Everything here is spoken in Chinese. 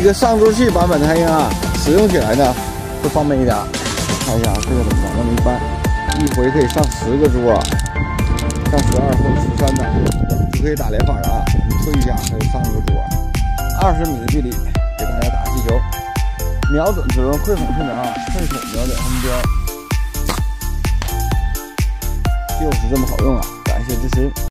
个上桌器版本的太阳啊，使用起来呢会方便一点。看一下这个往那么一搬，一回可以上10个桌，上12或者13的，就可以打连法了啊。你推一下可以上一个桌，20米的距离给大家打气球，瞄准只用快孔去瞄啊，快孔瞄准目标，就是这么好用啊！感谢支持。